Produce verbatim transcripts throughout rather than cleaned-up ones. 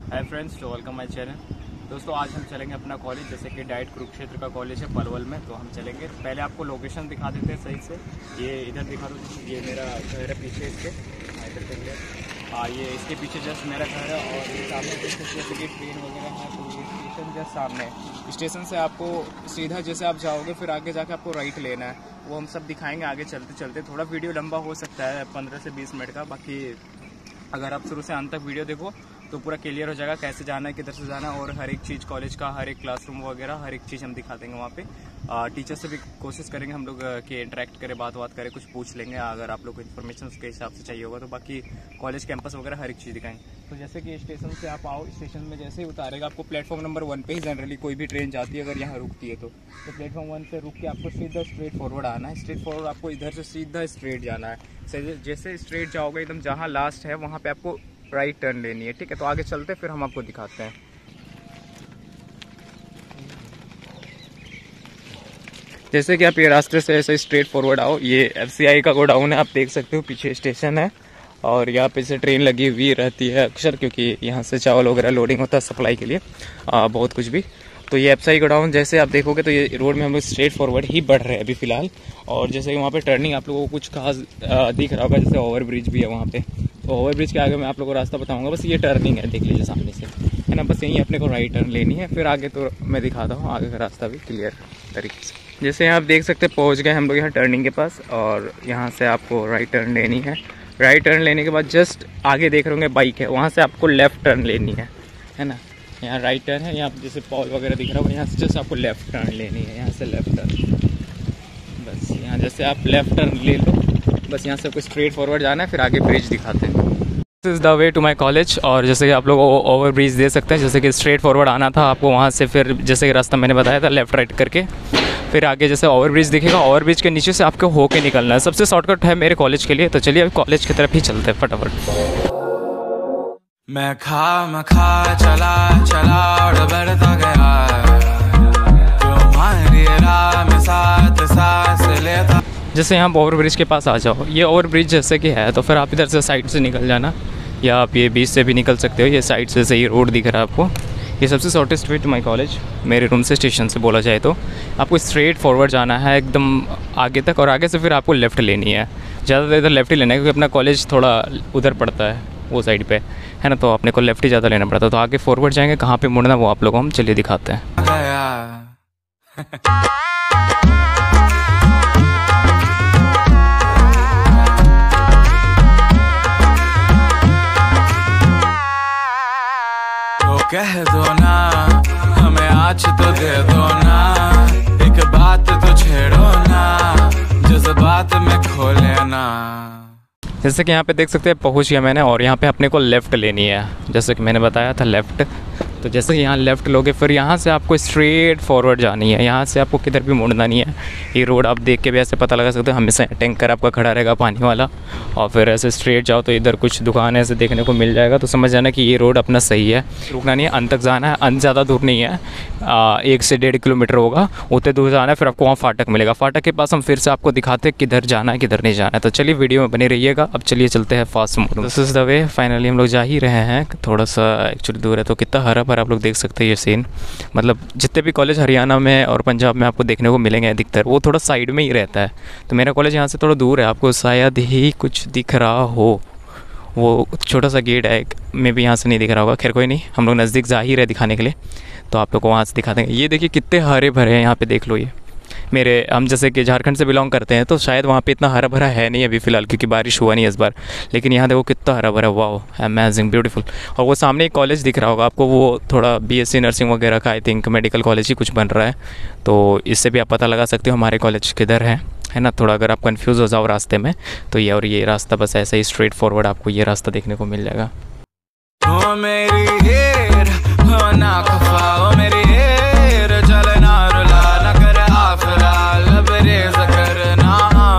हाय friends, तो welcome my channel. दोस्तों आज हम चलेंगे अपना कॉलेज, जैसे कि डाइट कुरुक्षेत्र का कॉलेज है पलवल में, तो हम चलेंगे। पहले आपको लोकेशन दिखा देते हैं सही से। ये इधर दिखा दो, ये मेरा घर है पीछे इसके, इधर करिए। हाँ, ये इसके पीछे जस्ट मेरा घर है और ये सामने जैसे कि ट्रेन वगैरह है, तो ये स्टेशन जस्ट सामने है। स्टेशन से आपको सीधा जैसे आप जाओगे फिर आगे जाके आपको राइट लेना है, वो हम सब दिखाएंगे आगे चलते चलते। थोड़ा वीडियो लंबा हो सकता है, पंद्रह से बीस मिनट का। बाकी अगर आप शुरू से अंत तक वीडियो देखो तो पूरा क्लियर हो जाएगा कैसे जाना है, किधर से जाना है, और हर एक चीज़ कॉलेज का, हर एक क्लासरूम वगैरह हर एक चीज़ हम दिखा देंगे वहाँ पे। टीचर से भी कोशिश करेंगे हम लोग कि इंटरेक्ट करें, बात बात करें, कुछ पूछ लेंगे अगर आप लोग को इन्फॉर्मेशन उसके हिसाब से चाहिए होगा तो। बाकी कॉलेज कैंपस वगैरह हर एक चीज़ दिखाएंगे। तो जैसे कि स्टेशन से आप आओ, स्टेशन में जैसे ही उतारेगा आपको प्लेटफॉर्म नंबर वन पे ही जनरली कोई भी ट्रेन जाती है अगर यहाँ रुकती है तो तो प्लेटफॉर्म वन से रुक के आपको सीधा स्ट्रेट फॉरवर्ड आना है। स्ट्रेट फॉरवर्ड आपको इधर से सीधा स्ट्रेट जाना है। जैसे स्ट्रेट जाओगे एकदम जहाँ लास्ट है वहाँ पे आपको राइट टर्न लेनी है, ठीक है। तो आगे चलते फिर हम आपको दिखाते हैं। जैसे कि आप ये रास्ते से ऐसे स्ट्रेट फॉरवर्ड आओ, ये एफसीआई का गोडाउन है, आप देख सकते हो पीछे स्टेशन है और यहाँ पे से ट्रेन लगी हुई रहती है अक्सर, क्योंकि यहाँ से चावल वगैरह लोडिंग होता है सप्लाई के लिए, आ, बहुत कुछ भी। तो ये एफसीआई गोडाउन जैसे आप देखोगे तो ये रोड में हम लोग स्ट्रेट फॉरवर्ड ही बढ़ रहे हैं अभी फिलहाल। और जैसे कि वहाँ पे टर्निंग आप लोगों को कुछ खास दिख रहा होगा, जैसे ओवर ब्रिज भी है वहाँ पे। तो ओवर ब्रिज के आगे मैं आप लोगों को रास्ता बताऊंगा, बस ये टर्निंग है, देख लीजिए सामने से, है ना। बस यहीं अपने को राइट टर्न लेनी है, फिर आगे तो मैं दिखाता हूँ आगे का रास्ता भी क्लियर तरीके से। जैसे आप देख सकते हैं पहुँच गए हम लोग यहाँ टर्निंग के पास, और यहाँ से आपको राइट टर्न लेनी है। राइट टर्न लेने के बाद जस्ट आगे देख रहे होंगे बाइक है, वहाँ से आपको लेफ्ट टर्न लेनी है, है ना। यहाँ राइट टर्न है, यहाँ जैसे पॉल वगैरह दिख रहा होगा, यहाँ से जस्ट आपको लेफ्ट टर्न लेनी है, यहाँ से लेफ्ट टर्न। बस यहाँ जैसे आप लेफ्ट टर्न ले लो, बस यहाँ से आपको स्ट्रेट फॉरवर्ड जाना है, फिर आगे ब्रिज दिखाते हैं। This is the way to my college. और जैसे कि आप लोग ओवर ब्रिज दे सकते हैं, जैसे कि स्ट्रेट फॉरवर्ड आना था आपको, वहाँ से फिर जैसे कि रास्ता मैंने बताया था लेफ्ट राइट करके, फिर आगे जैसे ओवर ब्रिज दिखेगा, ओवर ब्रिज के नीचे से आपको होके निकलना है। सबसे शॉर्टकट है मेरे कॉलेज के लिए। तो चलिए अभी कॉलेज की तरफ ही चलते हैं फटाफट। मैं खा मैं खा चला चला और बढ़ता गया, तुम्हारी राह में साथ सांस लेता। जैसे यहाँ ओवर ब्रिज के पास आ जाओ, ये ओवर ब्रिज जैसे कि है, तो फिर आप इधर से साइड से निकल जाना, या आप ये बीच से भी निकल सकते हो। ये साइड से सही रोड दिख रहा है आपको। ये सबसे shortest way to my college मेरे रूम से, स्टेशन से बोला जाए तो। आपको स्ट्रेट फॉरवर्ड जाना है एकदम आगे तक, और आगे से फिर आपको लेफ़्ट लेनी है। ज़्यादातर इधर लेफ़्ट ही लेना है, क्योंकि अपना कॉलेज थोड़ा उधर पड़ता है वो साइड पे, है ना। तो अपने को लेफ्ट ही ज़्यादा लेना पड़ता है। तो आगे फॉरवर्ड जाएंगे, कहाँ पे मुड़ना वो आप लोगों को हम चलिए दिखाते हैं। तो कह दो ना हमें आज तो दे दो ना, एक बात तो छेड़ो ना, जज्बात में खो लेना। जैसे कि यहाँ पे देख सकते हैं पहुँच गया मैंने, और यहाँ पे अपने को लेफ़्ट लेनी है, जैसे कि मैंने बताया था लेफ़्ट। तो जैसे कि यहाँ लेफ़्ट लोगे, फिर यहाँ से आपको स्ट्रेट फॉरवर्ड जानी है, यहाँ से आपको किधर भी मुड़ना नहीं है। ये रोड आप देख के भी ऐसे पता लगा सकते हो, हमेशा टैंकर आपका खड़ा रहेगा पानी वाला, और फिर ऐसे स्ट्रेट जाओ तो इधर कुछ दुकान ऐसे देखने को मिल जाएगा। तो समझ जाना कि ये रोड अपना सही है, रुकना नहीं है, अंत तक जाना है। अंत ज़्यादा दूर नहीं है, आ, एक से डेढ़ किलोमीटर होगा, उतने दूर जाना है, फिर आपको वहाँ फाटक मिलेगा। फाटक के पास हम फिर से आपको दिखाते हैं किधर जाना है किधर नहीं जाना है। तो चलिए वीडियो में बने रहिएगा। अब चलिए चलते हैं fast mode. This is the way, finally हम लोग जा ही रहे हैं। थोड़ा सा एक्चुअली दूर है, तो कितना हरा भरा आप लोग देख सकते हैं ये सीन। मतलब जितने भी कॉलेज हरियाणा में और पंजाब में आपको देखने को मिलेंगे अधिकतर, वो थोड़ा साइड में ही रहता है। तो मेरा कॉलेज यहाँ से थोड़ा दूर है, आपको शायद ही कुछ दिख रहा हो, वो छोटा सा गेट है एक, में भी यहाँ से नहीं दिख रहा होगा। खैर कोई नहीं, हम लोग नज़दीक जा ही रहे दिखाने के लिए, तो आप लोग को वहाँ से दिखा देंगे। ये देखिए कितने हरे भरे हैं यहाँ पे, देख लो। ये मेरे हम जैसे कि झारखंड से बिलोंग करते हैं, तो शायद वहाँ पे इतना हरा भरा है नहीं अभी फ़िलहाल, क्योंकि बारिश हुआ नहीं इस बार। लेकिन यहाँ देखो कितना हरा भरा, वाओ अमेजिंग ब्यूटीफुल। और वो सामने एक कॉलेज दिख रहा होगा आपको, वो थोड़ा बीएससी नर्सिंग वगैरह का, आई थिंक मेडिकल कॉलेज ही कुछ बन रहा है। तो इससे भी आप पता लगा सकते हो हमारे कॉलेज किधर है, है ना। थोड़ा अगर आप कंफ्यूज हो जाओ रास्ते में तो ये, और ये रास्ता बस ऐसे ही स्ट्रेट फॉरवर्ड आपको ये रास्ता देखने को मिल जाएगा। ओ मेरी हेर हो ना खफा, ओ मेरी हेर चलना रुला ना कर आफरा, लबरेज करना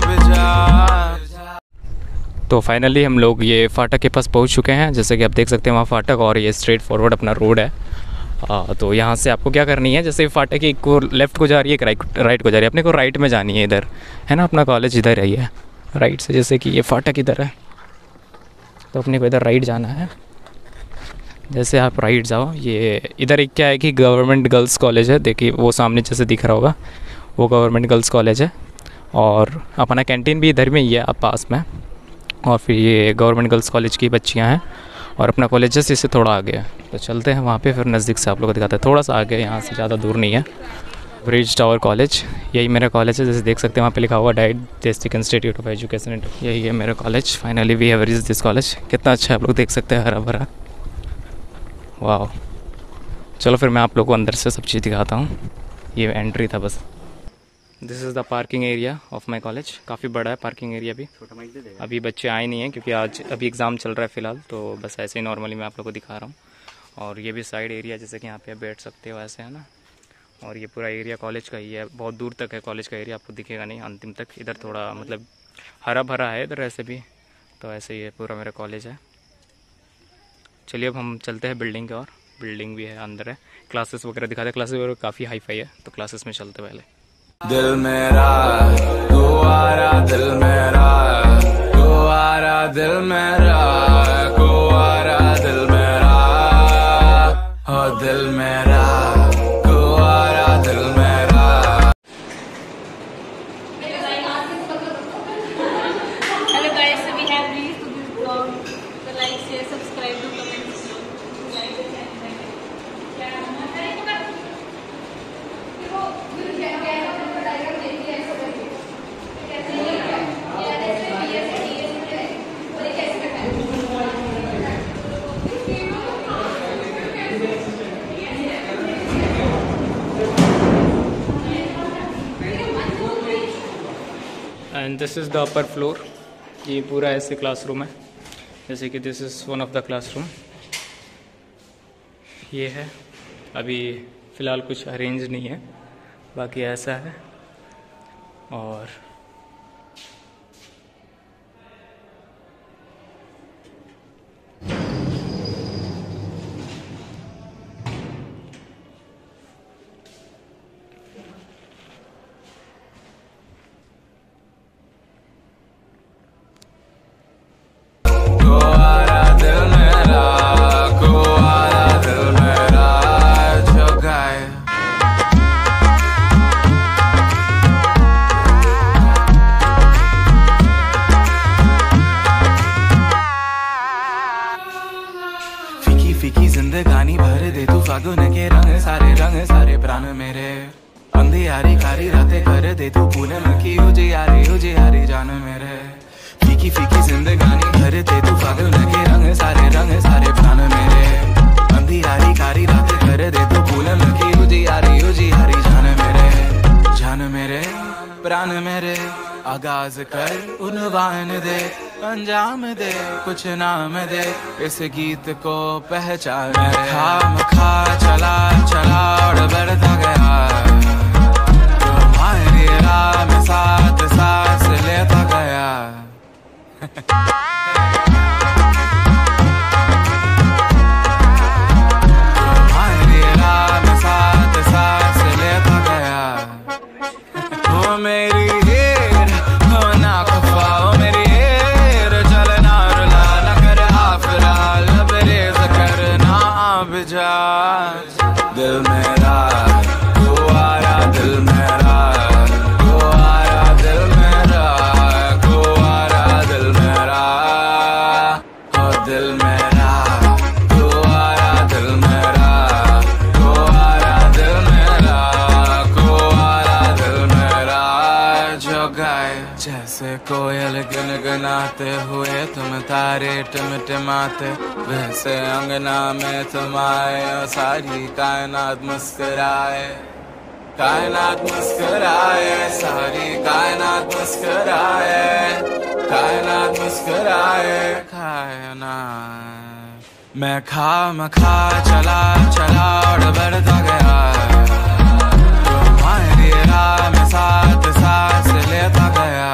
बिजा। तो फाइनली हम लोग ये फाटक के पास पहुंच चुके हैं। जैसे कि आप देख सकते हैं वहाँ फाटक, और ये स्ट्रेट फॉरवर्ड अपना रोड है। आ, तो यहाँ से आपको क्या करनी है, जैसे फाटक एक को लेफ़्ट को जा रही है, राइट राइट को जा रही है, अपने को राइट में जानी है इधर, है ना। अपना कॉलेज इधर ही है राइट से, जैसे कि ये फाटक इधर है, तो अपने को इधर राइट जाना है। जैसे आप राइट जाओ, ये इधर एक क्या है कि गवर्नमेंट गर्ल्स कॉलेज है, देखिए वो सामने जैसे दिख रहा होगा वो गवर्नमेंट गर्ल्स कॉलेज है। और अपना कैंटीन भी इधर में ही है अब पास में। और फिर ये गवर्नमेंट गर्ल्स कॉलेज की बच्चियां हैं और अपना कॉलेज जैसे इससे थोड़ा आगे है। तो चलते हैं वहाँ पे, फिर नज़दीक से आप लोगों को दिखाते हैं। थोड़ा सा आगे, यहाँ से ज़्यादा दूर नहीं है। ब्रिज टावर कॉलेज, यही मेरा कॉलेज है। जैसे देख सकते हैं वहाँ पे लिखा हुआ डायजेस्टिक इंस्टीट्यूट ऑफ एजुकेशन, यही है मेरा college. Finally we have reached this college. कितना अच्छा है, आप लोग देख सकते हैं, हरा भरा। वाह, चलो फिर मैं आप लोगों को अंदर से सब चीज़ दिखाता हूँ। ये एंट्री था बस। This is the parking area of my college. काफ़ी बड़ा है पार्किंग एरिया भी। अभी बच्चे आए नहीं हैं क्योंकि आज अभी एग्ज़ाम चल रहा है फ़िलहाल, तो बस ऐसे ही नॉर्मली मैं आप लोगों को दिखा रहा हूँ। और ये भी साइड एरिया, जैसे कि यहाँ पे बैठ सकते हो ऐसे, है ना। और ये पूरा एरिया कॉलेज का ही है, बहुत दूर तक है कॉलेज का एरिया, आपको दिखेगा नहीं अंतिम तक। इधर थोड़ा मतलब हरा भरा है इधर ऐसे भी, तो ऐसे ही है पूरा मेरा कॉलेज है। चलिए अब हम चलते हैं बिल्डिंग की ओर। बिल्डिंग भी है, अंदर है, क्लासेस वगैरह दिखाते हैं। क्लासेस वगैरह काफ़ी हाई फाई है, तो क्लासेस में चलते पहले। दिल मेरा कुआरा, दिल मेरा कुआरा, दिल मेरा कुआरा, दिल मेरा हो, दिल मेरा कुआरा, दिल मेरा। Hello guys, so we have reached to this vlog. So like, share, subscribe, do comment. Like and and this is the upper floor. ये पूरा ऐसे क्लासरूम है, जैसे कि this is one of the classroom. ये है, अभी फ़िलहाल कुछ अरेंज नहीं है, बाकी ऐसा है। और फीकी जिंदगानी भर दे तू फागुन के रंग सारे, रंग सारे प्राण मेरे। अंधियारी कारी रातें कर दे तू पूनम की उजियारी, उजियारी जान मेरे। फीकी फीकी जिंदगानी भर दे तू फागुन के रंग सारे, रंग सारे प्राण मेरे। अंधियारी कारी रातें कर दे तू पूनम की उजियारी, उजियारी जान मेरे, जान मेरे, प्राण मेरे। आगाज कर उन्वान दे, अंजाम दे, कुछ नाम दे, इस गीत को पहचान। खाम खा चला चला और बढ़ता गया, तुम्हारी राह में साथ सांस लेता गया। तुम्हारी राह में साथ सांस लेता गया। ओ मेरी दिल मेरा कुआरा, दिल मेरा कुआरा, दिल मेरा कुआरा, दिल मेरा ओ, दिल मेरा कुआरा, दिल मेरा कुआरा, दिल मेरा कुआरा, दिल मेरा। जो गाए जैसे कोयल गुनगुनाते हुए तुम तारे टिमटिमाते, वैसे अंगना में तुम आए, सारी कायनात मुस्कुराए, कायनात मुस्कुराए, सारी कायनात मुस्कुराए, कायनात मुस्कुराए। कायनात मैं खाम खा चला चला और बढ़ता गया, तुम्हारी राह में साथ सांस लेता गया।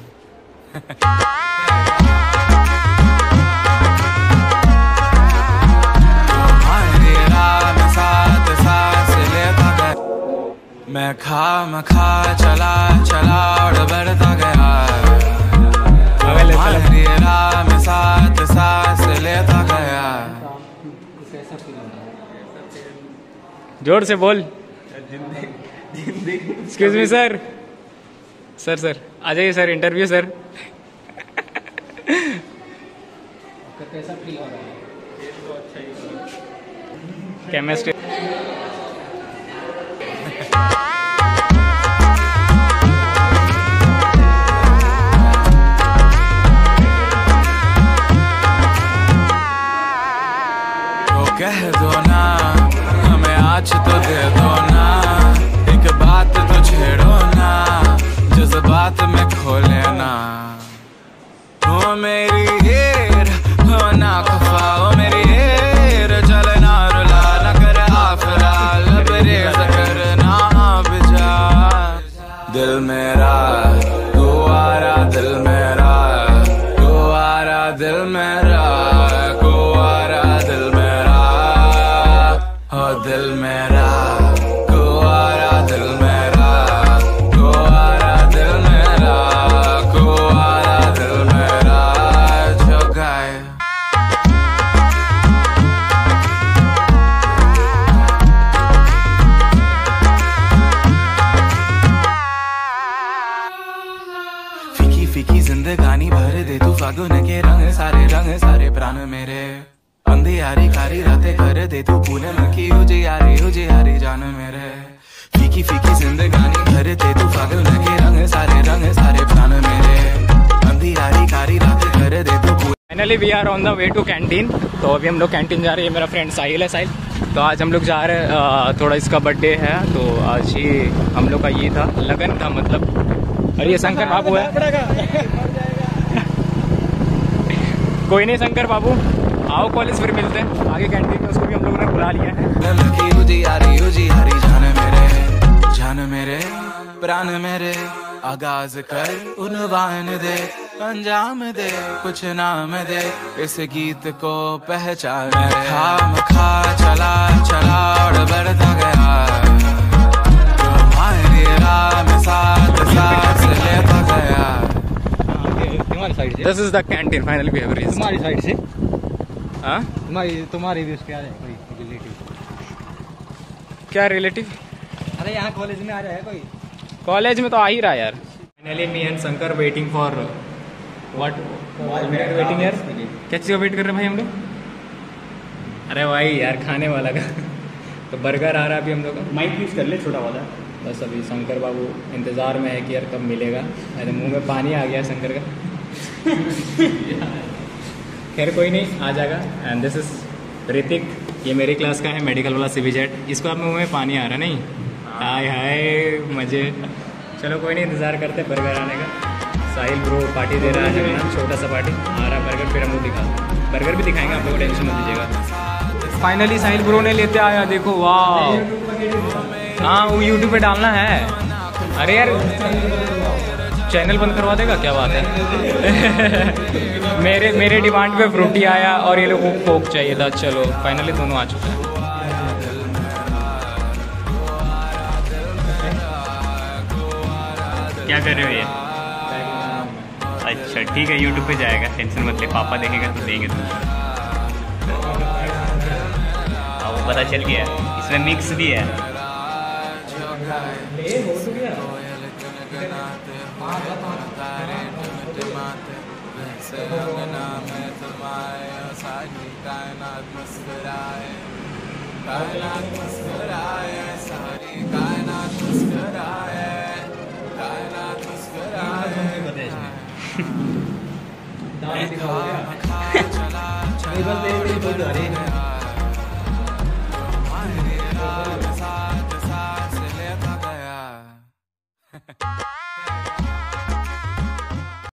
मैं खाम खा चला चला और बढ़ता गया, तुम्हारी राह में साथ सांस लेता गया। जोर से बोल। Excuse me sir, sir sir आ जाइए सर, इंटरव्यू सर। कैसा फील हो रहा है? केमिस्ट्री कह दो ना हमें आज तो दे दो ना, एक बात तो छेड़ो ना, जज्बात में खो लेना। हो मेरी हीर हो ना खफा, हो मेरी हीर चलना रुला ना कर आफरा, लबरेज करना बिजा। दिल मेरा गुआरा, दिल मेरा गुआरा, दिल मेरा गुआरा, दिल मेरा हो, दिल मेरा गुआरा, दिल मेरा गुआरा, दिल मेरा गुआरा, दिल मेरा जो गाए। फीकी फीकी जिंदगानी भर दे तू फागुन के रंग, सारे रंग सारे प्राण मेरे। अंधियारी कारी रातें कर दे तू पूनम की उजियारी, उजियारी जान मेरे। फीकी फीकी जिंदगानी भर दे तू फागुन के रंग, सारे रंग सारे प्राण मेरे। अंधियारी कारी रातें कर दे तू। Finally we are on the way to canteen. तो अभी हम लोग कैंटीन जा रहे हैं। मेरा फ्रेंड साहिल है, साहिल। तो आज हम लोग जा रहे हैं, थोड़ा इसका बर्थडे है तो आज ही हम लोग का ये था, लगन था मतलब। अरे ये शंकर बाबू है। कोई नहीं शंकर बाबू, आओ कॉलेज फिर मिलते हैं आगे कैंटीन में। उसको भी हम लोगों ने बुला लिया है। उजियारी उजियारी जान मेरे, जान मेरे प्राण मेरे। आगाज कर उन्वान दे, अंजाम दे कुछ नाम दे, इस गीत को पहचान। खाम खा चला चला और बढ़ता गया, तुम्हारी राह में साथ साथ लेता गया। तुम्हारी साइड से this is the canteen finally we have reached. तुम्हारी साइड से हाँ तुम्हारी तुम्हारी भी उसके आ रहे कोई रिलेटिव? क्या रिलेटिव? अरे यहाँ कॉलेज में आ रहा है कोई? कॉलेज में तो आ ही रहा है यार। Finally me and Shankar waiting for what waiting यार। क्या चीज़ का वेट कर रहे हैं भाई हम लोग? अरे भाई यार खाने वाला का तो बर्गर आ रहा है अभी हम लोग का। माइक यूज कर ले छोटा वाला। बस अभी शंकर बाबू इंतज़ार में है कि यार कब मिलेगा। मेरे मुंह में पानी आ गया शंकर का। खैर कोई नहीं, आ जाएगा। एंड दिस इज ऋतिक, ये मेरी क्लास का है, मेडिकल वाला सीबीजेड। इसको अब मुंह में पानी आ रहा नहीं? हाय हाय मजे। चलो कोई नहीं, इंतज़ार करते बर्गर आने का। साहिल ब्रो पार्टी दे रहा है ना, छोटा सा पार्टी आ रहा बर्गर, फिर हम लोग दिखा बर्गर भी दिखाएंगे आप लोग, टेंशन मत लीजिएगा। फाइनली साहिल ब्रो ने लेते आया, देखो वाह। हाँ वो यूट्यूब पे डालना है। अरे यार चैनल बंद करवा देगा, क्या बात है। मेरे मेरे डिमांड पे फ्रूटी आया और ये लोगों को कोक चाहिए था। चलो फाइनली दोनों आ चुके हैं। क्या कर रहे हो ये? अच्छा ठीक है, यूट्यूब पे जाएगा, टेंशन मत ले। पापा देखेगा तो देंगे तुम। वो पता चल गया, इसमें मिक्स भी है। दाल